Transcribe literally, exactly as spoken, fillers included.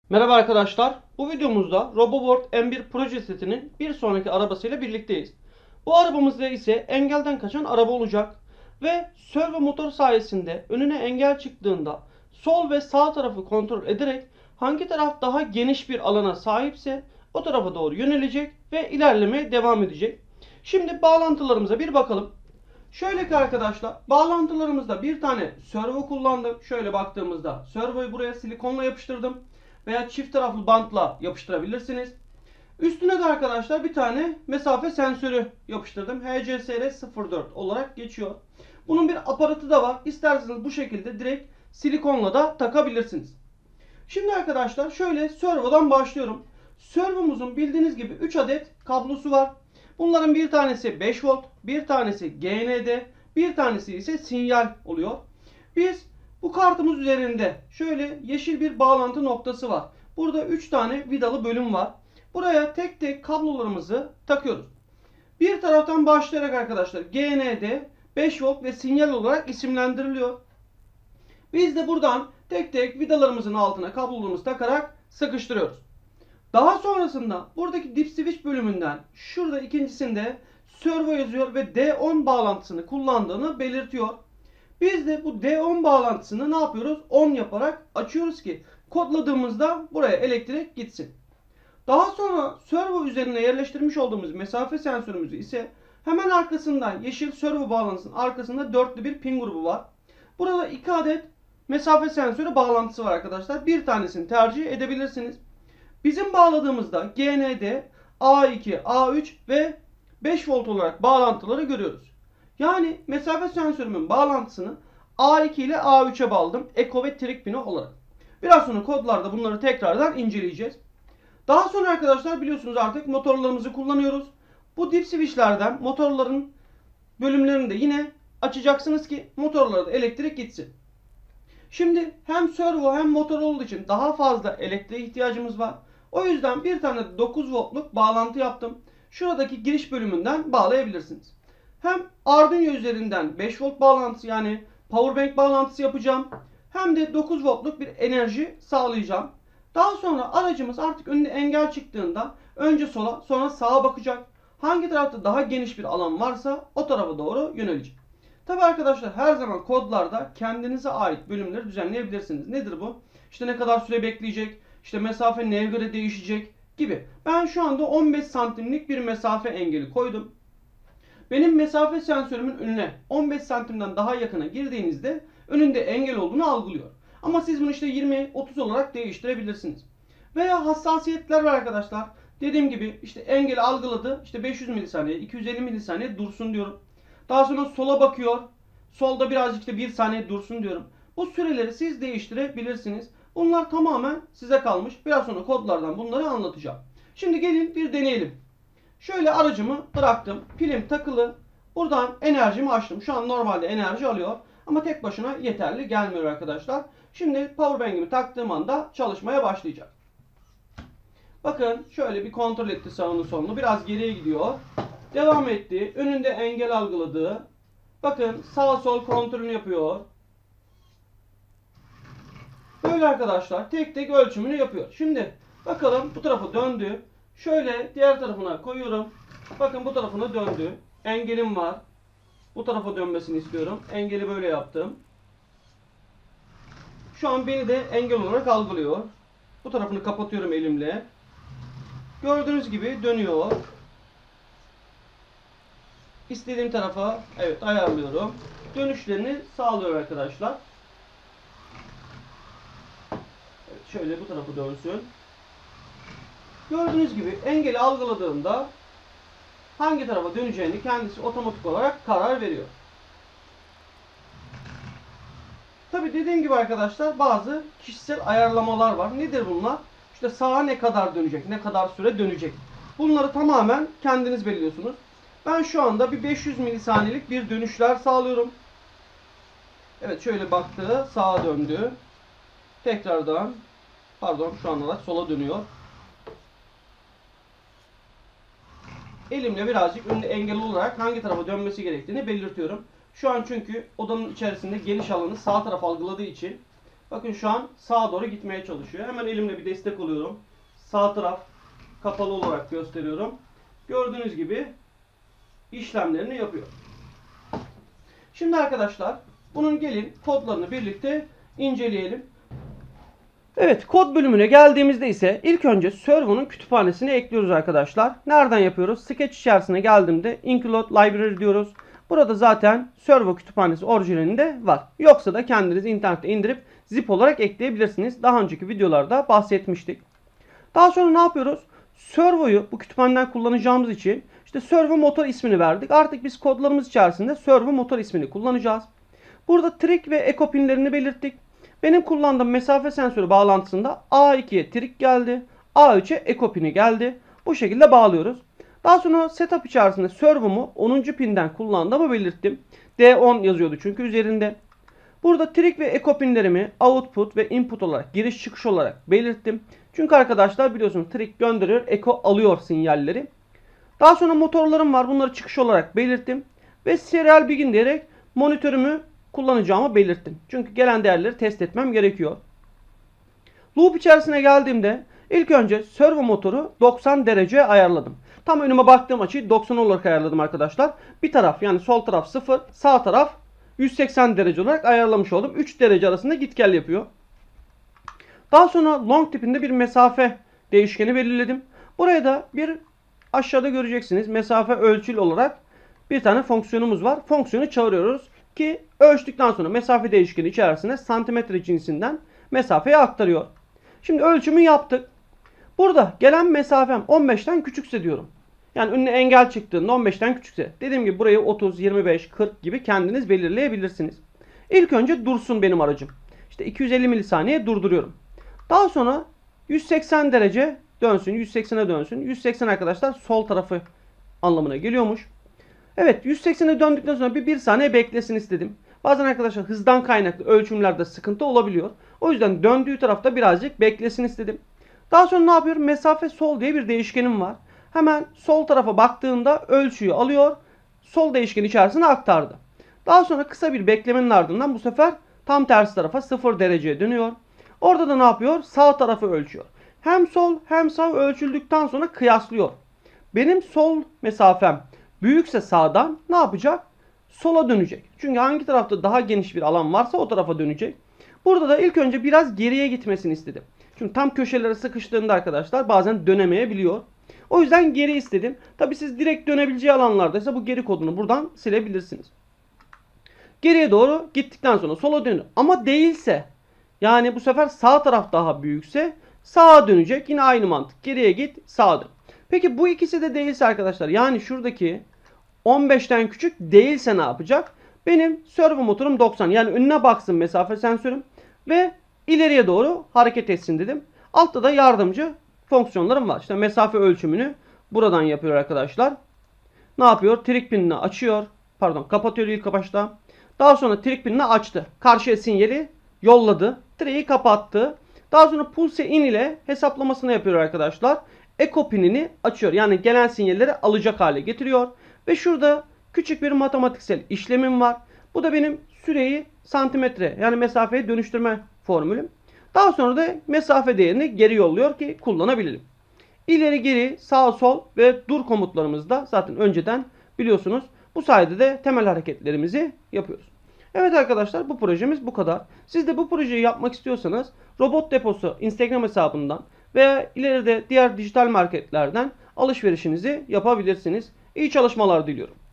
Merhaba arkadaşlar. Bu videomuzda RoboWorld M bir proje setinin bir sonraki arabasıyla birlikteyiz. Bu arabamızda ise engelden kaçan araba olacak ve servo motor sayesinde önüne engel çıktığında sol ve sağ tarafı kontrol ederek hangi taraf daha geniş bir alana sahipse o tarafa doğru yönelecek ve ilerlemeye devam edecek. Şimdi bağlantılarımıza bir bakalım. Şöyle ki arkadaşlar, bağlantılarımızda bir tane servo kullandık. Şöyle baktığımızda servoyu buraya silikonla yapıştırdım veya çift taraflı bantla yapıştırabilirsiniz. Üstüne de arkadaşlar bir tane mesafe sensörü yapıştırdım. H C S R sıfır dört olarak geçiyor. Bunun bir aparatı da var. İsterseniz bu şekilde direkt silikonla da takabilirsiniz. Şimdi arkadaşlar şöyle servodan başlıyorum. Servomuzun bildiğiniz gibi üç adet kablosu var. Bunların bir tanesi beş volt, bir tanesi G N D, bir tanesi ise sinyal oluyor. Biz bu kartımız üzerinde şöyle yeşil bir bağlantı noktası var. Burada üç tane vidalı bölüm var. Buraya tek tek kablolarımızı takıyoruz. Bir taraftan başlayarak arkadaşlar G N D, beş volt ve sinyal olarak isimlendiriliyor. Biz de buradan tek tek vidalarımızın altına kablolarımızı takarak sıkıştırıyoruz. Daha sonrasında buradaki dip switch bölümünden şurada ikincisinde servo yazıyor ve D on bağlantısını kullandığını belirtiyor. Biz de bu D on bağlantısını ne yapıyoruz? on yaparak açıyoruz ki kodladığımızda buraya elektrik gitsin. Daha sonra servo üzerine yerleştirmiş olduğumuz mesafe sensörümüzü ise hemen arkasından yeşil servo bağlantısının arkasında dörtlü bir pin grubu var. Burada iki adet mesafe sensörü bağlantısı var arkadaşlar. Bir tanesini tercih edebilirsiniz. Bizim bağladığımızda G N D, A iki, A üç ve beş volt olarak bağlantıları görüyoruz. Yani mesafe sensörümün bağlantısını A iki ile A üçe bağladım. Eko ve trik pini olarak. Biraz sonra kodlarda bunları tekrardan inceleyeceğiz. Daha sonra arkadaşlar biliyorsunuz artık motorlarımızı kullanıyoruz. Bu dip switchlerden motorların bölümlerini de yine açacaksınız ki motorlara da elektrik gitsin. Şimdi hem servo hem motor olduğu için daha fazla elektriğe ihtiyacımız var. O yüzden bir tane dokuz voltluk bağlantı yaptım. Şuradaki giriş bölümünden bağlayabilirsiniz. Hem Arduino üzerinden beş volt bağlantısı yani powerbank bağlantısı yapacağım. Hem de dokuz voltluk bir enerji sağlayacağım. Daha sonra aracımız artık önünde engel çıktığında önce sola sonra sağa bakacak. Hangi tarafta daha geniş bir alan varsa o tarafa doğru yönelecek. Tabi arkadaşlar her zaman kodlarda kendinize ait bölümleri düzenleyebilirsiniz. Nedir bu? İşte ne kadar süre bekleyecek, işte mesafe neye göre değişecek gibi. Ben şu anda on beş santimlik bir mesafe engeli koydum. Benim mesafe sensörümün önüne on beş santimden daha yakına girdiğinizde önünde engel olduğunu algılıyor. Ama siz bunu işte yirmi otuz olarak değiştirebilirsiniz. Veya hassasiyetler var arkadaşlar. Dediğim gibi işte engeli algıladı. İşte beş yüz milisaniye, iki yüz elli milisaniye dursun diyorum. Daha sonra sola bakıyor. Solda birazcık da bir saniye dursun diyorum. Bu süreleri siz değiştirebilirsiniz. Bunlar tamamen size kalmış. Biraz sonra kodlardan bunları anlatacağım. Şimdi gelin bir deneyelim. Şöyle aracımı bıraktım. Pilim takılı. Buradan enerjimi açtım. Şu an normalde enerji alıyor. Ama tek başına yeterli gelmiyor arkadaşlar. Şimdi powerbank'imi taktığım anda çalışmaya başlayacak. Bakın şöyle bir kontrol etti sağını solunu. Biraz geriye gidiyor. Devam etti. Önünde engel algıladı. Bakın sağ sol kontrolünü yapıyor. Böyle arkadaşlar tek tek ölçümünü yapıyor. Şimdi bakalım bu tarafa döndü. Şöyle diğer tarafına koyuyorum. Bakın bu tarafına döndü. Engelim var. Bu tarafa dönmesini istiyorum. Engeli böyle yaptım. Şu an beni de engel olarak algılıyor. Bu tarafını kapatıyorum elimle. Gördüğünüz gibi dönüyor. İstediğim tarafa evet ayarlıyorum. Dönüşlerini sağlıyor arkadaşlar. Evet, şöyle bu tarafa dönsün. Gördüğünüz gibi engeli algıladığında hangi tarafa döneceğini kendisi otomatik olarak karar veriyor. Tabi dediğim gibi arkadaşlar bazı kişisel ayarlamalar var. Nedir bunlar? İşte sağa ne kadar dönecek, ne kadar süre dönecek. Bunları tamamen kendiniz belirliyorsunuz. Ben şu anda bir beş yüz milisaniyelik bir dönüşler sağlıyorum. Evet şöyle baktı, sağa döndü. Tekrardan, pardon şu an olarak sola dönüyor. Elimle birazcık önünde engel olarak hangi tarafa dönmesi gerektiğini belirtiyorum. Şu an çünkü odanın içerisinde geniş alanı sağ taraf algıladığı için Bakın şu an sağa doğru gitmeye çalışıyor. Hemen elimle bir destek alıyorum. Sağ taraf kapalı olarak gösteriyorum. Gördüğünüz gibi işlemlerini yapıyor. Şimdi arkadaşlar bunun gelin kodlarını birlikte inceleyelim. Evet, kod bölümüne geldiğimizde ise ilk önce servo'nun kütüphanesini ekliyoruz arkadaşlar. Nereden yapıyoruz? Sketch içerisine geldiğimde include library diyoruz. Burada zaten servo kütüphanesi orijinalinde var. Yoksa da kendiniz internette indirip zip olarak ekleyebilirsiniz. Daha önceki videolarda bahsetmiştik. Daha sonra ne yapıyoruz? Servo'yu bu kütüphaneden kullanacağımız için işte servo motor ismini verdik. Artık biz kodlarımız içerisinde servo motor ismini kullanacağız. Burada trig ve echo pinlerini belirttik. Benim kullandığım mesafe sensörü bağlantısında A ikiye trig geldi. A üçe echo pini geldi. Bu şekilde bağlıyoruz. Daha sonra setup içerisinde servomu onuncu pinden kullandığımı belirttim. D on yazıyordu çünkü üzerinde. Burada trig ve echo pinlerimi output ve input olarak, giriş çıkış olarak belirttim. Çünkü arkadaşlar biliyorsunuz trig gönderiyor, echo alıyor sinyalleri. Daha sonra motorlarım var. Bunları çıkış olarak belirttim. Ve serial begin diyerek monitörümü kullanacağımı belirttim. Çünkü gelen değerleri test etmem gerekiyor. Loop içerisine geldiğimde ilk önce servo motoru doksan derece ayarladım. Tam önüme baktığım açıyı doksan olarak ayarladım arkadaşlar. Bir taraf yani sol taraf sıfır, sağ taraf yüz seksen derece olarak ayarlamış oldum. üç derece arasında git gel yapıyor. Daha sonra long tipinde bir mesafe değişkeni belirledim. Buraya da bir aşağıda göreceksiniz mesafe ölçül olarak bir tane fonksiyonumuz var. Fonksiyonu çağırıyoruz ki ölçtükten sonra mesafe değişkeni içerisinde santimetre cinsinden mesafeye aktarıyor. Şimdi ölçümü yaptık. Burada gelen mesafem on beşten küçükse diyorum. Yani önüne engel çıktığında on beşten küçükse. Dediğim gibi burayı otuz, yirmi beş, kırk gibi kendiniz belirleyebilirsiniz. İlk önce dursun benim aracım. İşte iki yüz elli milisaniye durduruyorum. Daha sonra yüz seksen derece dönsün, yüz seksene dönsün. yüz seksen arkadaşlar sol tarafı anlamına geliyormuş. Evet, yüz seksene döndükten sonra bir, bir saniye beklesin istedim. Bazen arkadaşlar hızdan kaynaklı ölçümlerde sıkıntı olabiliyor. O yüzden döndüğü tarafta birazcık beklesin istedim. Daha sonra ne yapıyorum? Mesafe sol diye bir değişkenim var. Hemen sol tarafa baktığında ölçüyü alıyor. Sol değişken içerisine aktardı. Daha sonra kısa bir beklemenin ardından bu sefer tam tersi tarafa sıfır dereceye dönüyor. Orada da ne yapıyor? Sağ tarafı ölçüyor. Hem sol hem sağ ölçüldükten sonra kıyaslıyor. Benim sol mesafem büyükse sağdan ne yapacak? Sola dönecek. Çünkü hangi tarafta daha geniş bir alan varsa o tarafa dönecek. Burada da ilk önce biraz geriye gitmesini istedim. Çünkü tam köşelere sıkıştığında arkadaşlar bazen dönemeyebiliyor. O yüzden geri istedim. Tabi siz direkt dönebileceği alanlardaysa bu geri kodunu buradan silebilirsiniz. Geriye doğru gittikten sonra sola dönün. Ama değilse yani bu sefer sağ taraf daha büyükse sağa dönecek. Yine aynı mantık. Geriye git, sağa dön. Peki bu ikisi de değilse arkadaşlar yani şuradaki on beşten küçük değilse ne yapacak? Benim servo motorum doksan yani önüne baksın mesafe sensörüm ve ileriye doğru hareket etsin dedim. Altta da yardımcı fonksiyonlarım var. İşte mesafe ölçümünü buradan yapıyor arkadaşlar. Ne yapıyor? Trig pinini açıyor. Pardon kapatıyor ilk başta. Daha sonra trig pinini açtı. Karşıya sinyali yolladı. Trig'i kapattı. Daha sonra pulse in ile hesaplamasını yapıyor arkadaşlar. Echo pinini açıyor. Yani gelen sinyalleri alacak hale getiriyor. Ve şurada küçük bir matematiksel işlemim var. Bu da benim süreyi santimetre yani mesafeye dönüştürme formülüm. Daha sonra da mesafe değerini geri yolluyor ki kullanabilelim. İleri geri sağ sol ve dur komutlarımız da zaten önceden biliyorsunuz. Bu sayede de temel hareketlerimizi yapıyoruz. Evet arkadaşlar bu projemiz bu kadar. Siz de bu projeyi yapmak istiyorsanız Robot Deposu Instagram hesabından veya ileride diğer dijital marketlerden alışverişinizi yapabilirsiniz. İyi çalışmalar diliyorum.